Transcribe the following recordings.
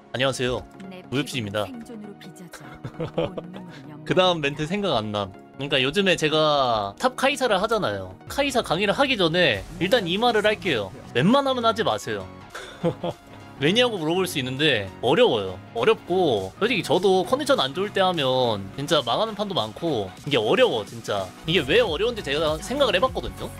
안녕하세요. 무협씨입니다. 그 다음 멘트 생각 안 남. 그러니까 요즘에 제가 탑 카이사를 하잖아요. 카이사 강의를 하기 전에 일단 이 말을 할게요. 웬만하면 하지 마세요. 왜냐고 물어볼 수 있는데 어려워요. 어렵고 솔직히 저도 컨디션 안 좋을 때 하면 진짜 망하는 판도 많고 이게 어려워 진짜. 이게 왜 어려운지 제가 생각을 해봤거든요.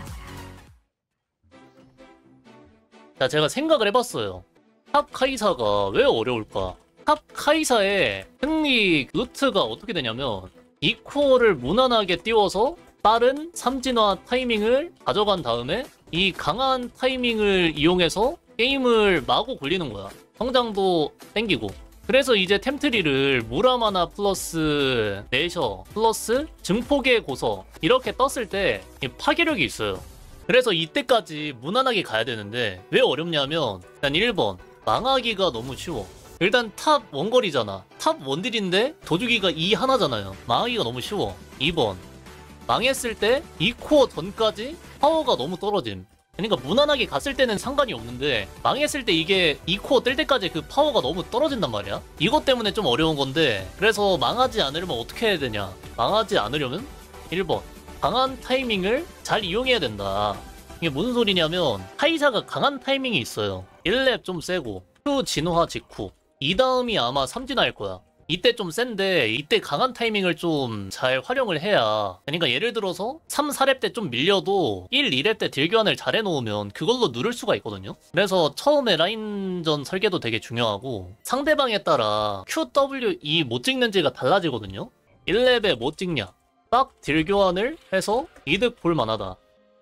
자, 제가 생각을 해봤어요. 탑 카이사가 왜 어려울까? 탑 카이사의 승리 루트가 어떻게 되냐면 이코어를 무난하게 띄워서 빠른 삼진화 타이밍을 가져간 다음에 이 강한 타이밍을 이용해서 게임을 마구 굴리는 거야. 성장도 땡기고. 그래서 이제 템트리를 무라마나 플러스 내셔 플러스 증폭의 고서 이렇게 떴을 때 파괴력이 있어요. 그래서 이때까지 무난하게 가야 되는데 왜 어렵냐면 일단 1번 망하기가 너무 쉬워. 일단 탑 원거리잖아. 탑 원딜인데 도주기가 2 하나잖아요. 망하기가 너무 쉬워. 2번 망했을 때 2코어 전까지 파워가 너무 떨어짐. 그러니까 무난하게 갔을 때는 상관이 없는데 망했을 때 이게 2코어 뜰 때까지 그 파워가 너무 떨어진단 말이야. 이것 때문에 좀 어려운 건데 그래서 망하지 않으려면 어떻게 해야 되냐. 망하지 않으려면 1번 강한 타이밍을 잘 이용해야 된다. 이게 무슨 소리냐면 카이사가 강한 타이밍이 있어요. 1렙 좀 세고 Q 진화 직후 이 다음이 아마 삼진화일 거야. 이때 좀 센데 이때 강한 타이밍을 좀 잘 활용을 해야. 그러니까 예를 들어서 3, 4렙 때 좀 밀려도 1, 2렙 때 딜 교환을 잘 해놓으면 그걸로 누를 수가 있거든요. 그래서 처음에 라인전 설계도 되게 중요하고 상대방에 따라 Q, W, E 못 찍는지가 달라지거든요. 1렙에 못 찍냐 딱 딜 교환을 해서 이득 볼 만하다.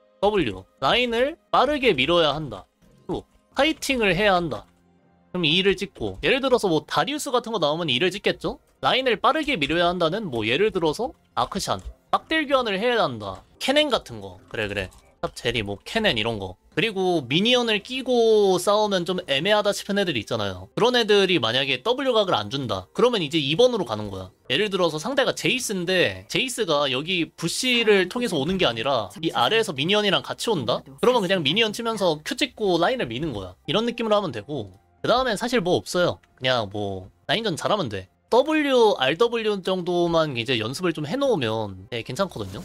W 라인을 빠르게 밀어야 한다. 또 파이팅을 해야 한다. 그럼 2를 찍고 예를 들어서 뭐 다리우스 같은 거 나오면 2를 찍겠죠? 라인을 빠르게 밀어야 한다는 뭐 예를 들어서 아크샨 빡딜 교환을 해야 한다. 캐넨 같은 거 그래 탑 제리 뭐 캐넨 이런 거. 그리고 미니언을 끼고 싸우면 좀 애매하다 싶은 애들이 있잖아요. 그런 애들이 만약에 W각을 안 준다 그러면 이제 2번으로 가는 거야. 예를 들어서 상대가 제이스인데 제이스가 여기 부시를 통해서 오는 게 아니라 이 아래에서 미니언이랑 같이 온다? 그러면 그냥 미니언 치면서 Q 찍고 라인을 미는 거야. 이런 느낌으로 하면 되고 그 다음엔 사실 뭐 없어요. 그냥 뭐 라인전 잘하면 돼. W, RW 정도만 이제 연습을 좀 해놓으면 네, 괜찮거든요.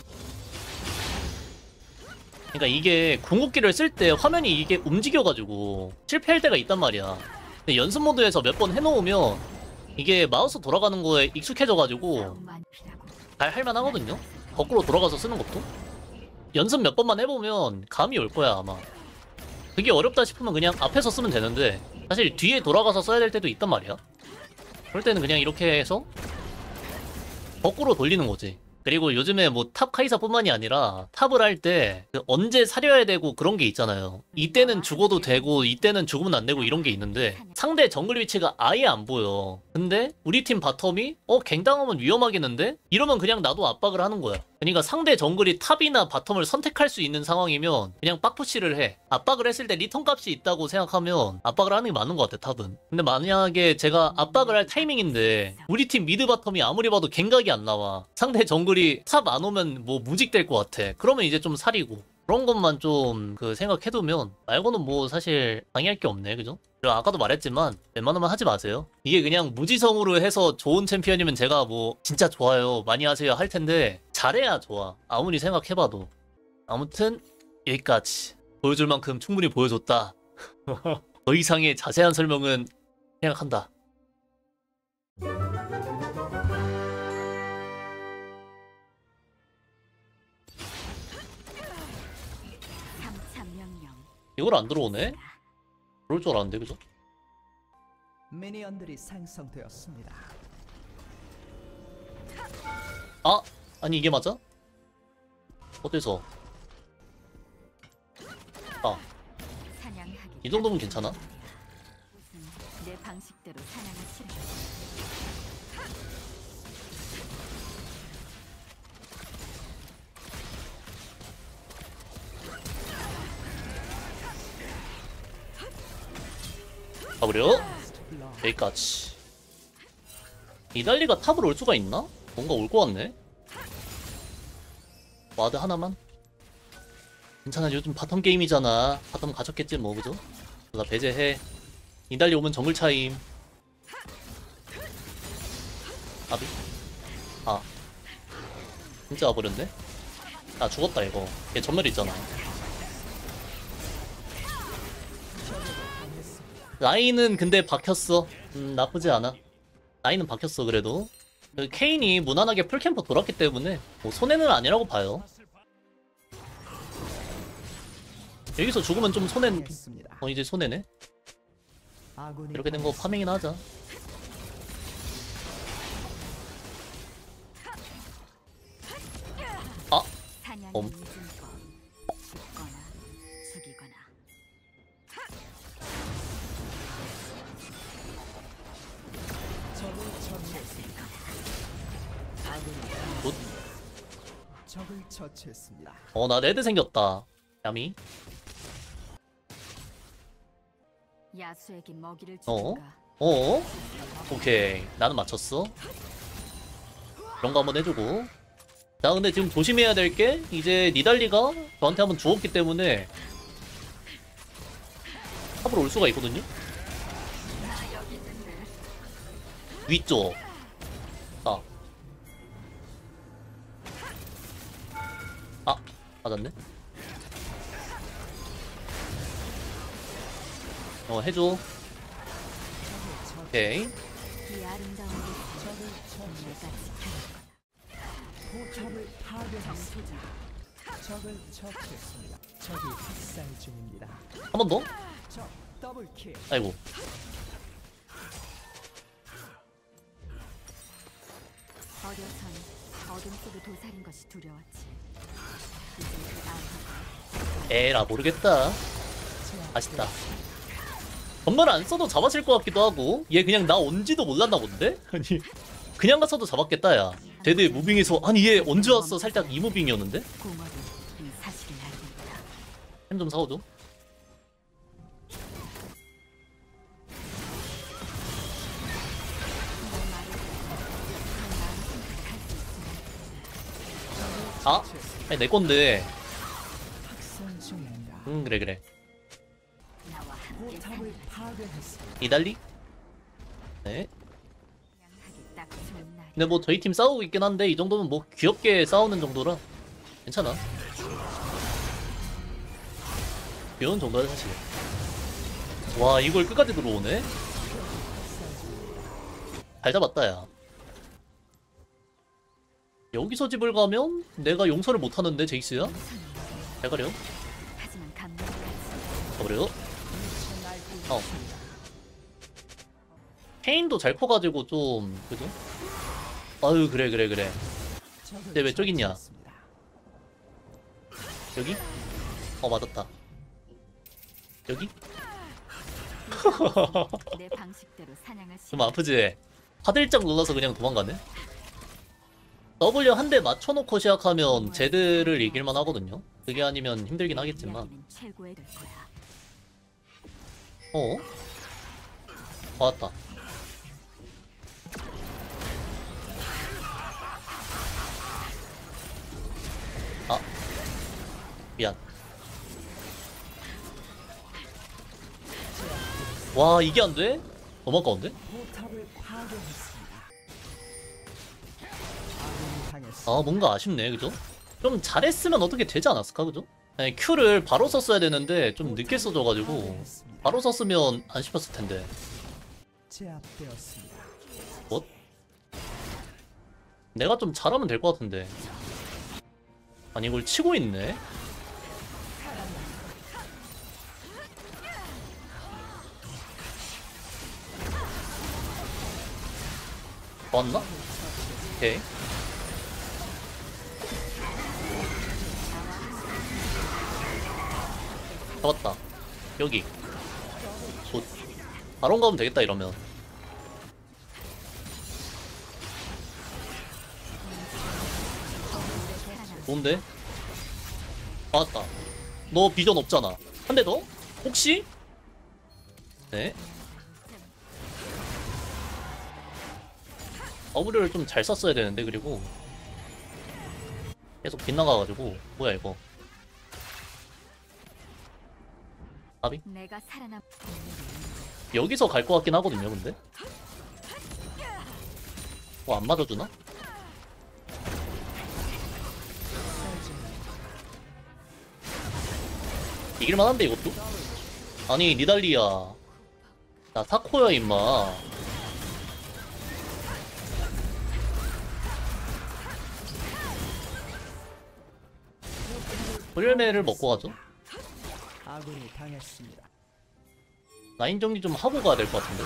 그러니까 이게 궁극기를 쓸 때 화면이 이게 움직여가지고 실패할 때가 있단 말이야. 근데 연습 모드에서 몇 번 해놓으면 이게 마우스 돌아가는 거에 익숙해져가지고 잘 할만하거든요. 거꾸로 돌아가서 쓰는 것도. 연습 몇 번만 해보면 감이 올 거야 아마. 그게 어렵다 싶으면 그냥 앞에서 쓰면 되는데 사실 뒤에 돌아가서 써야 될 때도 있단 말이야. 그럴 때는 그냥 이렇게 해서 거꾸로 돌리는 거지. 그리고 요즘에 뭐 탑 카이사뿐만이 아니라 탑을 할 때 언제 사려야 되고 그런 게 있잖아요. 이때는 죽어도 되고 이때는 죽으면 안 되고 이런 게 있는데 상대 정글 위치가 아예 안 보여. 근데 우리 팀 바텀이 갱당하면 위험하겠는데? 이러면 그냥 나도 압박을 하는 거야. 그러니까 상대 정글이 탑이나 바텀을 선택할 수 있는 상황이면 그냥 빡푸시를 해. 압박을 했을 때 리턴 값이 있다고 생각하면 압박을 하는 게 맞는 것 같아 탑은. 근데 만약에 제가 압박을 할 타이밍인데 우리 팀 미드 바텀이 아무리 봐도 갱각이 안 나와. 상대 정글이 탑 안 오면 뭐 무직될 것 같아. 그러면 이제 좀 사리고 그런 것만 좀 생각해두면 말고는 뭐 사실 방해할 게 없네. 그죠? 그리고 아까도 말했지만 웬만하면 하지 마세요. 이게 그냥 무지성으로 해서 좋은 챔피언이면 제가 뭐 진짜 좋아요 많이 하세요 할 텐데 잘해야 좋아. 아무리 생각해봐도. 아무튼 여기까지. 보여줄 만큼 충분히 보여줬다. 더 이상의 자세한 설명은 생각한다. 이걸 안 들어오네? 그럴 줄 알았는데 그죠? 미니언들이 생성되었습니다. 아! 아니 이게 맞아? 어때서? 아, 이 정도면 괜찮아? 내 방식대로 사냥을 실행. 가버려? 여기까지. 이달리가 탑을 올 수가 있나? 뭔가 올 것 같네? 와드 하나만? 괜찮아 요즘 바텀 게임이잖아. 바텀 가졌겠지 뭐 그죠? 나 배제해. 이달리 오면 정글 차임. 아비. 아 진짜 와버렸네. 아 죽었다 이거. 얘 전멸 있잖아. 라인은 근데 박혔어. 나쁘지 않아. 라인은 박혔어 그래도. 그 케인이 무난하게 풀캠프 돌았기 때문에 뭐 손해는 아니라고 봐요. 여기서 죽으면 좀 손해. 이제 손해네. 이렇게 된 거 파밍이나 하자. 아 사냥이 엄. 늦은 거 죽거나 죽이거나 굿. 적을 처치했습니다. 나 레드 생겼다. 야미. 야수에게 먹이를 어? 주든가 오케이. 나는 맞췄어. 그런 거 한번 해주고. 자, 근데 지금 조심해야 될 게, 이제 니달리가 저한테 한번 주었기 때문에, 탑으로 올 수가 있거든요? 위쪽. 맞았네. 해줘. 오케이. 이 아름다운 모습을 내가 지켜줄 포탑을 파괴했습니다. 적을 처치했습니다. 적이 학살 중입니다. 한 번 더? 적 더블킬. 아이고. 어려선 어둠 속에 도사린 것이 두려웠지. 이제 그 아무도 에라 모르겠다. 아쉽다. 전멸 안 써도 잡았을 것 같기도 하고 얘 그냥 나 온지도 몰랐나 본데? 아니 그냥 갔어도 잡았겠다 야. 제드 무빙에서 아니 얘 언제 왔어? 살짝 이 무빙이었는데? 공허는 이 사실을 알고 있다. 햄 좀 사오죠. 내 말을 더 나은 생각할 수 있으면 아? 아니 내 건데. 학살 중입니다. 그래. 나와 함께 포탑을 파괴했습니다. 이달리? 네. 사냥하기 딱 좋은 날. 근데 뭐 저희 팀 싸우고 있긴 한데 이 정도면 뭐 귀엽게 싸우는 정도라 괜찮아. 귀여운 정도야 사실. 와 이걸 끝까지 들어오네? 잘 잡았다 야. 여기서 집을 가면 내가 용서를 못하는데 제이스야? 잘 가려. 하지만 감명까지 가버려. 케인도 잘 커가지고 좀 그죠? 아유 그래. 근데 왜 저기 있냐? 여기? 맞았다. 여기? 내 방식대로 사냥할 수 좀 아프지? 화들짝 놀라서 그냥 도망가네? W 한 대 맞춰놓고 시작하면 제드를 이길만 하거든요? 그게 아니면 힘들긴 하겠지만. 이야기는 최고의 될 거야. 맞았다. 아 미안. 와 이게 안 돼? 너무 아까운데? 포탑을 파괴했습니다. 아군이 당했습니다. 뭔가 아쉽네 그죠? 좀 잘했으면 어떻게 되지 않았을까 그죠? 아니, Q를 바로 썼어야 되는데 좀 늦게 써줘가지고 바로 썼으면 안 씹혔을 텐데. 제압되었습니다. 뭐? 내가 좀 잘하면 될 것 같은데. 아니 이걸 치고 있네? 맞나? 오케이. 잡았다. 여기. 굿. 바론 가면 되겠다 이러면. 좋은데? 맞았다. 너 비전 없잖아. 한 대 더? 혹시? 네. W를 좀 잘 썼어야 되는데 그리고 계속 빗나가가지고 뭐야 이거. 아비? 내가 살아남. 여기서 갈 것 같긴 하거든요 근데 안 맞아주나? 이길만한데 이것도? 아니 니달리야 나 타코야 임마. 불멸매를 먹고 가죠. 아군이 당했습니다. 라인 정리 좀 하고 가야 될 것 같은데.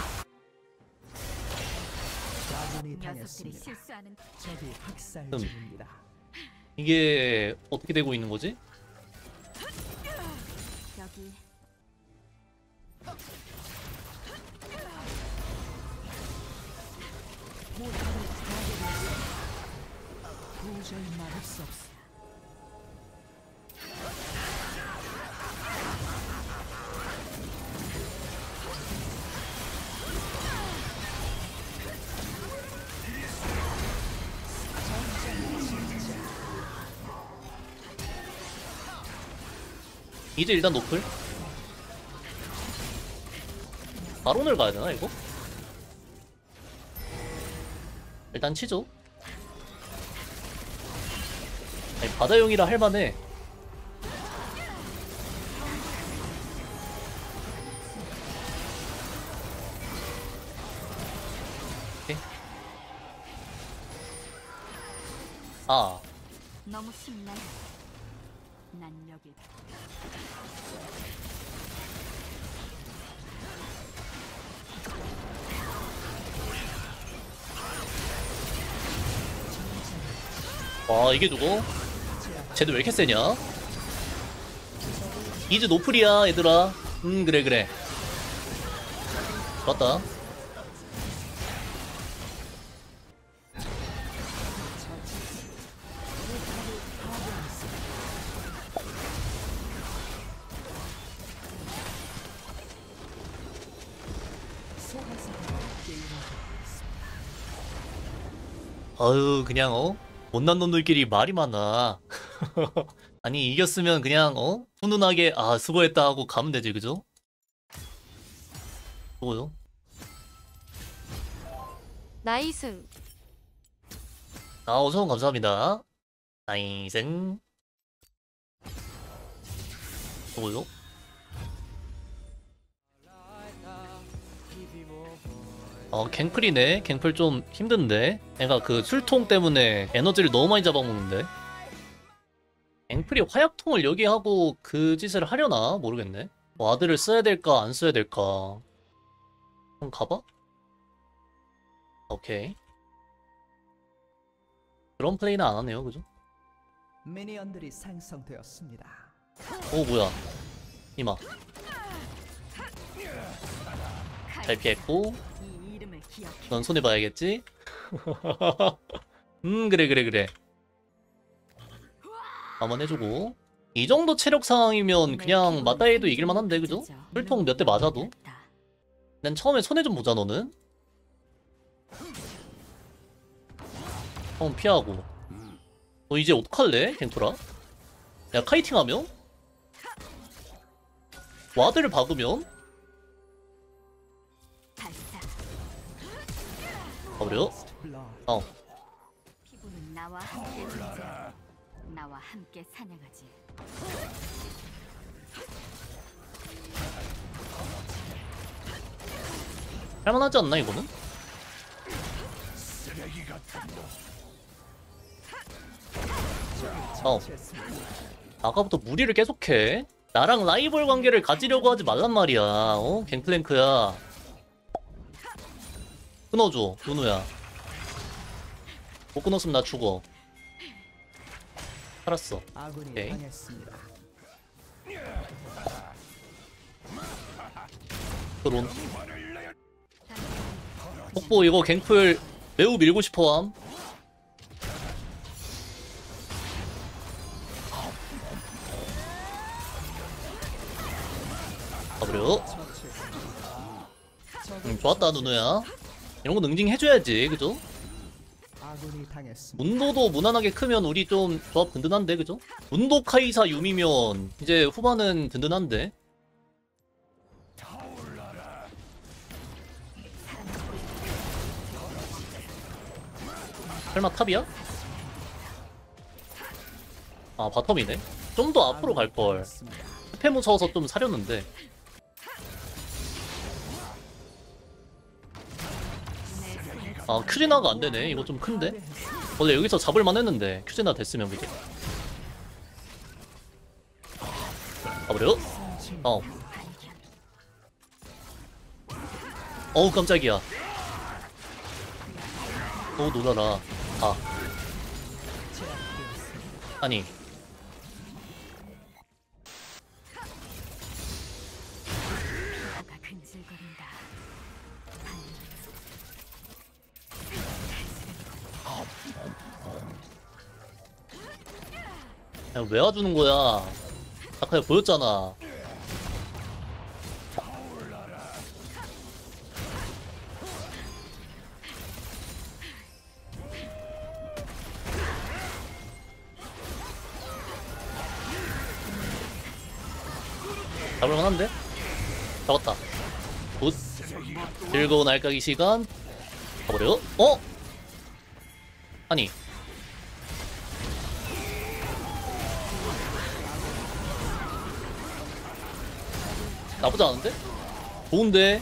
아군이 녀석들이 당했습니다. 실수하는 적이 학살 중입니다. 이게 어떻게 되고 있는 거지? 여기 도저히 막을 수 없습니다. 이제 일단 노플. 바론을 가야 되나 이거? 일단 치죠. 아니 바다용이라 할만해. 오케이. 아 너무 신나요. 난 여기 와 이게 누구? 쟤도 왜 이렇게 세냐? 이즈 노플이야 얘들아. 그래 그래. 좋았다. 아유 그냥 못난 놈들끼리 말이 많아. 아니 이겼으면 그냥 훈훈하게 아 수고했다 하고 가면 되지 그죠? 수고요. 나이승. 아 어서온 감사합니다. 나이생. 수고요. 갱플이네. 갱플 좀 힘든데. 애가 그 술통 때문에 에너지를 너무 많이 잡아먹는데. 갱플이 화약통을 여기 하고 그 짓을 하려나? 모르겠네. 와드를 써야 될까 안 써야 될까. 한번 가봐? 오케이. 그런 플레이는 안 하네요 그죠? 미니언들이 생성되었습니다. 오 뭐야 이마 잘 피했고. 이 이름을 기억해. 넌 손해봐야겠지? 그래 그래 그래. 한번 해주고. 이 정도 체력 상황이면 그냥 맞다해도 이길만한데 그죠? 술통 몇 대 맞아도. 난 처음에 손해 좀 보자 너는. 한번 피하고. 너 이제 어떡할래 갱토라? 야 카이팅하면? 와드를 박으면? 발사. 가버려. 블러 피부는 나와 함께 존재. 나와 함께 사냥하지. 할만하지 않나 이거는? 아까부터 무리를 계속해. 나랑 라이벌 관계를 가지려고 하지 말란 말이야. 갱플랭크야. 끊어줘 누누야. 못 끊었으면 나 죽어. 살았어. 아군이 오케이. 당했습니다. 드론. 폭보 이거 갱플 매우 밀고 싶어함. 가버려. 좋았다 누누야. 이런 거 능징해줘야지 그죠? 아군이 당했습니다. 문도도 무난하게 크면 우리 좀 조합 든든한데 그죠? 문도 카이사 유미면 이제 후반은 든든한데. 설마 탑이야? 아 바텀이네. 좀 더 앞으로 갈걸. 스페 무서워서 좀 사렸는데. 아 큐제나가 안되네. 이거 좀 큰데? 원래 여기서 잡을만 했는데 큐제나 됐으면 그게. 가버려. 어우 깜짝이야. 어우 놀라라. 아 아니 피부가 근질거린다. 야, 왜 와주는 거야? 아까 내가 보였잖아. 잡을만한데? 잡았다. 굿. 즐거운 알까기 시간. 가버려. 어? 아니. 나쁘지 않은데? 좋은데?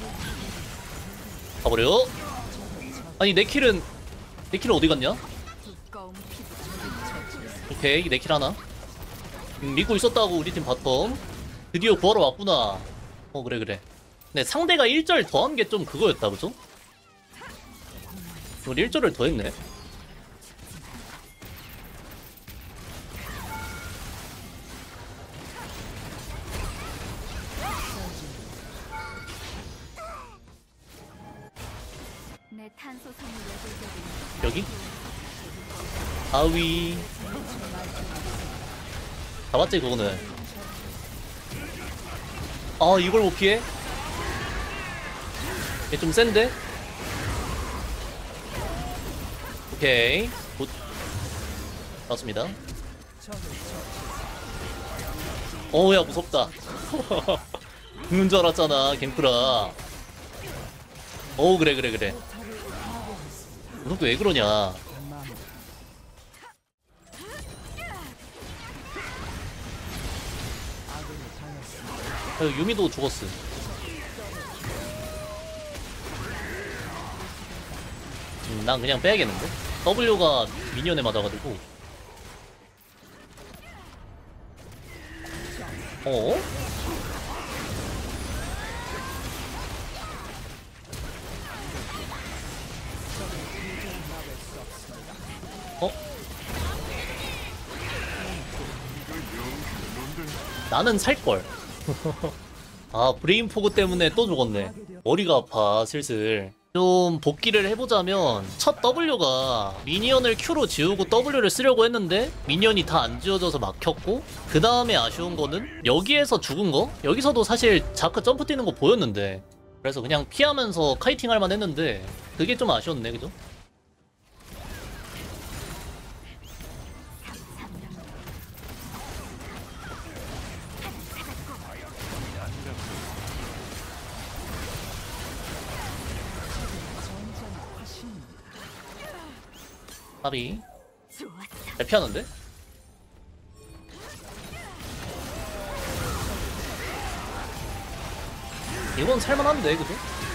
가버려. 아니 내 킬은 어디 갔냐? 두꺼운 피부. 오케이 내 킬 하나. 믿고 있었다고 우리 팀 바텀. 드디어 구하러 왔구나. 그래 그래. 근데 상대가 1절 더한 게 좀 그거였다 그죠? 우리 1절을 더했네. 내 탄소 섬유 레벨적인 여기? 아위. 잡았지 그거는. 아 이걸 못 피해? 얘 좀 센데? 오케이 굿. 맞습니다. 어우야 무섭다. 죽는 줄 알았잖아 갱프라. 어우 그래 그래 그래. 무섭게 왜 그러냐. 유미도 죽었어. 난 그냥 빼야겠는데? W가 미니언에 맞아가지고. 어? 어? 나는 살걸. 아 브레인 포그 때문에 또 죽었네. 머리가 아파 슬슬. 좀 복귀를 해보자면 첫 W가 미니언을 Q로 지우고 W를 쓰려고 했는데 미니언이 다 안 지워져서 막혔고, 그 다음에 아쉬운 거는 여기에서 죽은 거? 여기서도 사실 자크 점프 뛰는 거 보였는데, 그래서 그냥 피하면서 카이팅 할만 했는데 그게 좀 아쉬웠네 그죠? 까비. 잘 피하는데? 이건 살만한데 그죠?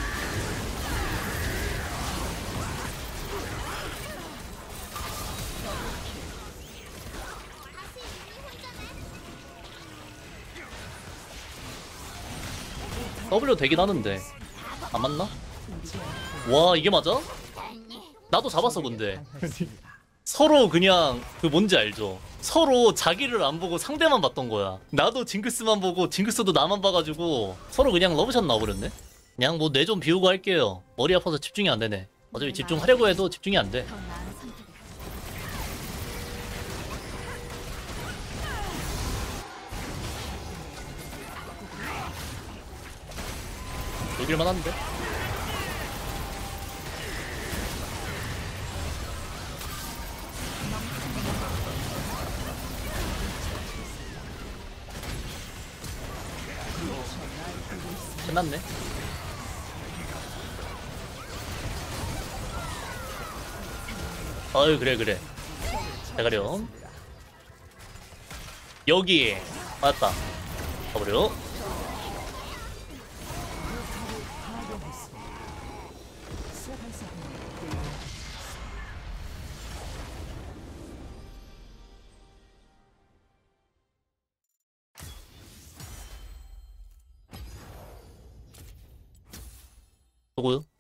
W 되긴 하는데 안 맞나? 와 이게 맞아? 나도 잡았어 근데. 서로 그냥 그 뭔지 알죠? 서로 자기를 안 보고 상대만 봤던 거야. 나도 징크스만 보고 징크스도 나만 봐가지고 서로 그냥 러브샷 나와버렸네? 그냥 뭐 뇌 좀 비우고 할게요. 머리 아파서 집중이 안 되네. 어차피 집중하려고 해도 집중이 안 돼. 더 나은 선택을 이길만 한데? 끝났네. 어유 그래 그래. 대가렴. 여기 맞다. 가버려. 누구요?